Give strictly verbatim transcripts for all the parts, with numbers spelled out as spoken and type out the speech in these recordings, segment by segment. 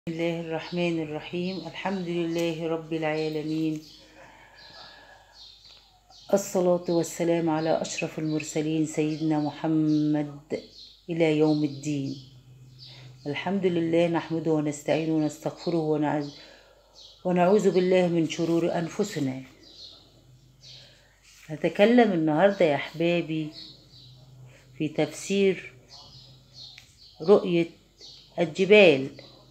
بسم الله الرحمن الرحيم. الحمد لله رب العالمين، الصلاة والسلام على أشرف المرسلين سيدنا محمد إلى يوم الدين. الحمد لله نحمده ونستعينه ونستغفره ونعوذ ونعوذ بالله من شرور أنفسنا. هتكلم النهاردة يا أحبابي في تفسير رؤية الجبال.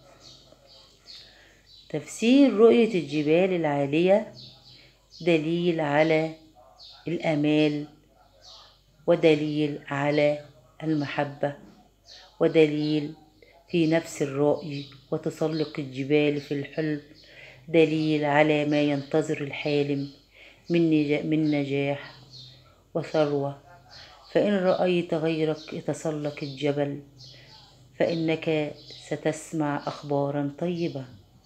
تفسير رؤية الجبال العالية دليل على الأمال، ودليل على المحبة، ودليل في نفس الرأي، وتسلق الجبال في الحلم دليل على ما ينتظر الحالم من نجاح, من نجاح وثروة. فإن رأيت غيرك يتسلق الجبل فإنك ستسمع أخبارا طيبة.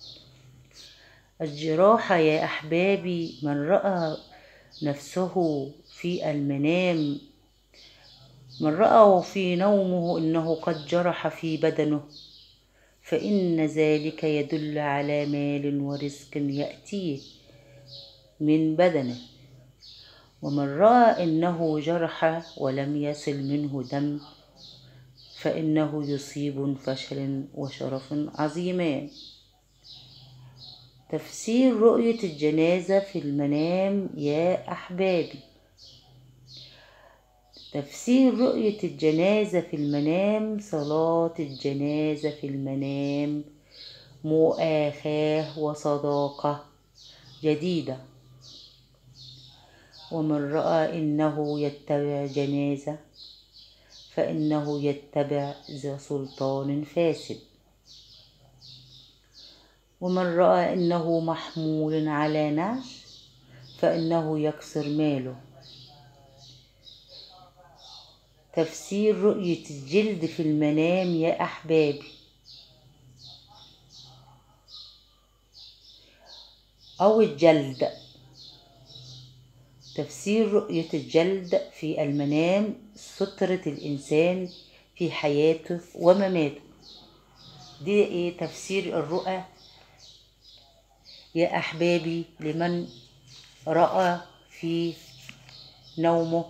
الجراحة يا أحبابي، من رأى نفسه في المنام، من رأى في نومه إنه قد جرح في بدنه، فإن ذلك يدل على مال ورزق يأتيه من بدنه. ومن رأى إنه جرح ولم يصل منه دم فإنه يصيب فشل وشرف عظيمان. تفسير رؤية الجنازة في المنام يا أحبابي. تفسير رؤية الجنازة في المنام: صلاة الجنازة في المنام مؤاخاة وصداقة جديدة. ومن رأى إنه يتبع جنازة فإنه يتبع ذا سلطان فاسد. ومن رأى إنه محمول على نعش فإنه يكسر ماله. تفسير رؤية الجلد في المنام يا أحبابي. أو الجلد. تفسير رؤية الجلد في المنام: سترة الإنسان في حياته ومماته. دي إيه تفسير الرؤى يا أحبابي لمن رأى في نومه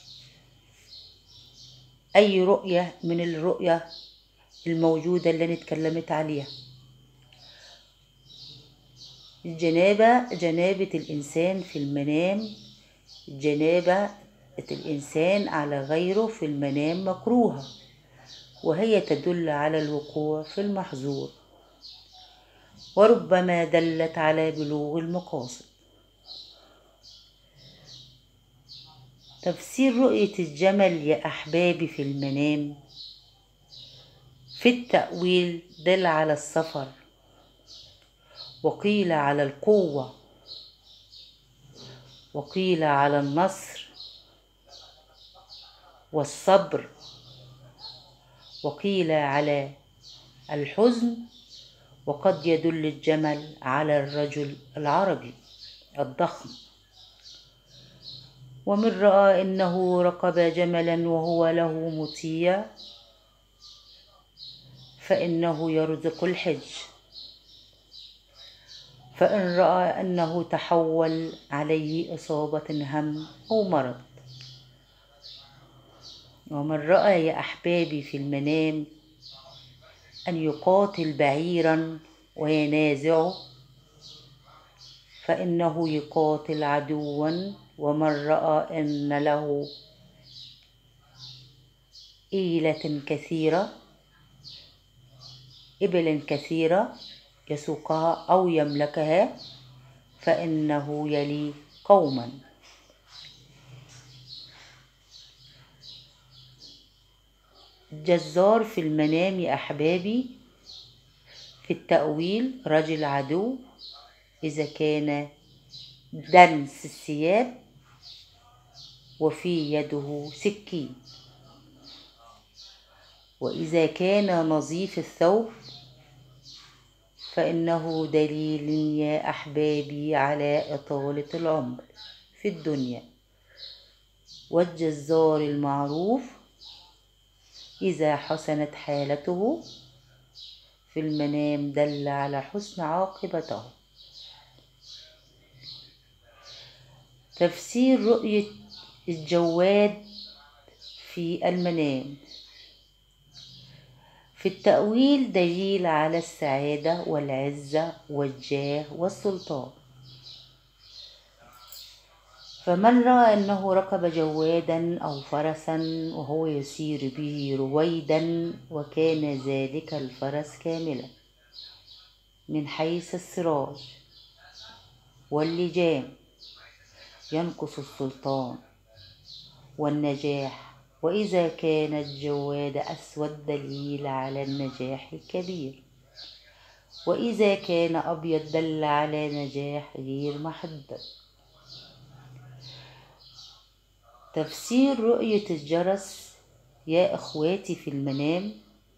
أي رؤية من الرؤية الموجودة اللي أنا اتكلمت عليها. الجنابة، جنابة الإنسان في المنام، جنابة الإنسان على غيره في المنام مكروهة، وهي تدل على الوقوع في المحظور، وربما دلت على بلوغ المقاصد. تفسير رؤية الجمل يا أحبابي في المنام: في التأويل دل على السفر، وقيل على القوة، وقيل على النصر والصبر، وقيل على الحزن. وقد يدل الجمل على الرجل العربي الضخم. ومن رأى إنه ركب جملا وهو له مطيع فإنه يرزق الحج. فإن رأى أنه تحول عليه إصابة هم أو مرض. ومن رأى يا أحبابي في المنام أن يقاتل بعيرا وينازعه فإنه يقاتل عدوا. ومن رأى أن له إيلة كثيرة، إبل كثيرة يسوقها أو يملكها، فإنه يلي قوما. الجزار في المنام يا أحبابي في التأويل رجل عدو إذا كان دنس الثياب وفي يده سكين، وإذا كان نظيف الثوب فإنه دليل يا أحبابي على إطالة العمر في الدنيا. والجزار المعروف إذا حسنت حالته في المنام دل على حسن عاقبته. تفسير رؤية الجواد في المنام. في التأويل دليل على السعادة والعزة والجاه والسلطان. فمن رأى أنه ركب جوادا أو فرسا وهو يسير به رويدا وكان ذلك الفرس كاملا من حيث السراج واللجام ينقص السلطان والنجاح، وإذا كان الجواد أسود دليل على النجاح الكبير، وإذا كان أبيض دل على نجاح غير محدد. تفسير رؤية الجرس يا إخواتي في المنام.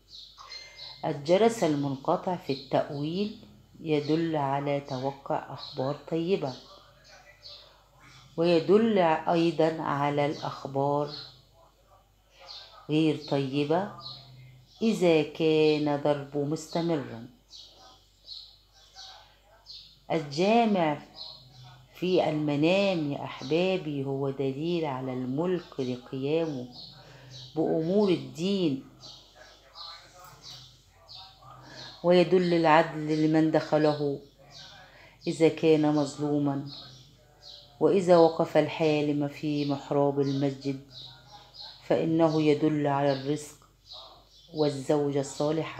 الجرس المنقطع في التأويل يدل على توقع أخبار طيبة، ويدل أيضا على الأخبار غير طيبة إذا كان ضربه مستمرا. الجامع في المنام يا أحبابي هو دليل على الملك لقيامه بأمور الدين، ويدل العدل لمن دخله إذا كان مظلوما، وإذا وقف الحالم في محراب المسجد فإنه يدل على الرزق والزوجة الصالحة.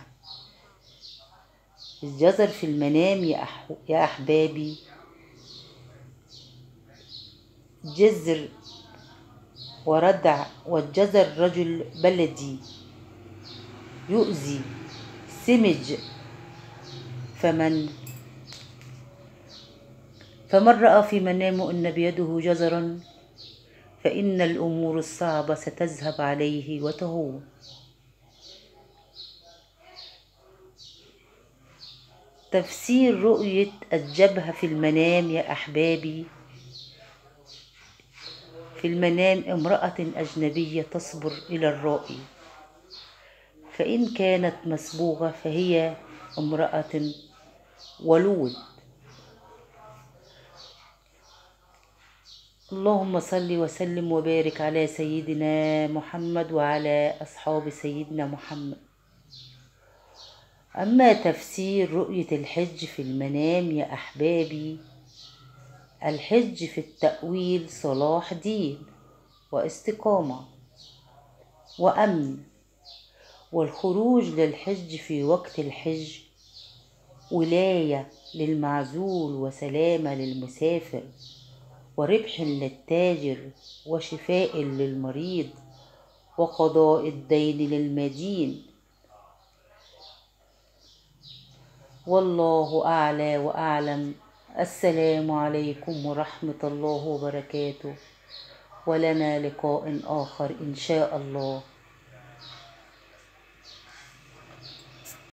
الجزر في المنام يا, أح... يا أحبابي جزر وردع، والجزر رجل بلدي يؤذي سمج، فمن فمن رأى في منامه أن بيده جزرا فإن الأمور الصعبة ستذهب عليه وتهون. تفسير رؤية الجبهة في المنام يا أحبابي. في المنام امرأة أجنبية تصبر إلى الرائي، فإن كانت مسبوغة فهي امرأة ولود. اللهم صل وسلم وبارك على سيدنا محمد وعلى أصحاب سيدنا محمد. أما تفسير رؤية الحج في المنام يا أحبابي، الحج في التأويل صلاح دين واستقامة وأمن، والخروج للحج في وقت الحج ولاية للمعزول وسلامة للمسافر وربح للتاجر وشفاء للمريض وقضاء الدين للمدين. والله أعلى وأعلم. السلام عليكم ورحمة الله وبركاته، ولنا لقاء آخر إن شاء الله.